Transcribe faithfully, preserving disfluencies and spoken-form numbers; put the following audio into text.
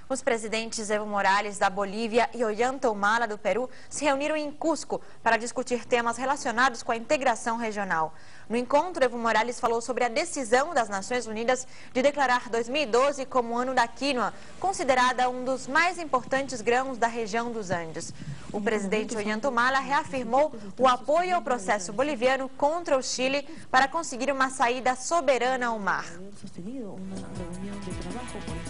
Os presidentes Evo Morales, da Bolívia, e Ollanta Humala, do Peru, se reuniram em Cusco para discutir temas relacionados com a integração regional. No encontro, Evo Morales falou sobre a decisão das Nações Unidas de declarar dois mil e doze como o ano da quinoa, considerada um dos mais importantes grãos da região dos Andes. O presidente Ollanta Humala reafirmou o apoio ao processo boliviano contra o Chile para conseguir uma saída soberana ao mar.